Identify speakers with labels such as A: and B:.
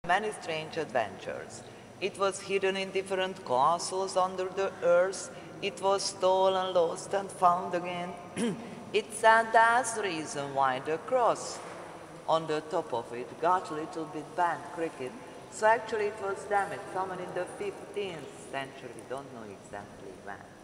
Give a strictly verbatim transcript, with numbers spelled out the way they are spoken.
A: Many strange adventures. It was hidden in different castles under the earth. It was stolen, lost, and found again. It said that's the reason why the cross on the top of it got a little bit bent, crooked. So actually it was damaged, someone in the fifteenth century, don't know exactly when.